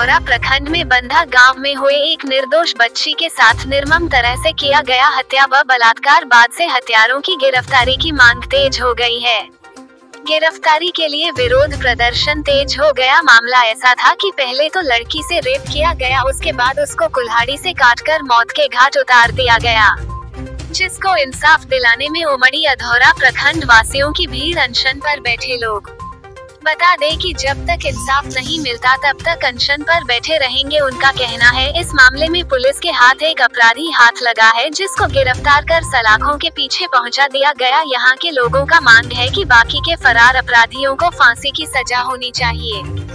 अधौरा प्रखंड में बंधा गांव में हुए एक निर्दोष बच्ची के साथ निर्मम तरह से किया गया हत्या व बलात्कार बाद से हत्यारों की गिरफ्तारी की मांग तेज हो गई है। गिरफ्तारी के लिए विरोध प्रदर्शन तेज हो गया। मामला ऐसा था कि पहले तो लड़की से रेप किया गया, उसके बाद उसको कुल्हाड़ी से काटकर मौत के घाट उतार दिया गया, जिसको इंसाफ दिलाने में उमड़ी अधौरा प्रखंड वासियों की भीड़। अनशन पर बैठे लोग बता दें कि जब तक इंसाफ नहीं मिलता तब तक अनशन पर बैठे रहेंगे। उनका कहना है इस मामले में पुलिस के हाथ एक अपराधी हाथ लगा है, जिसको गिरफ्तार कर सलाखों के पीछे पहुंचा दिया गया। यहाँ के लोगों का मांग है कि बाकी के फरार अपराधियों को फांसी की सजा होनी चाहिए।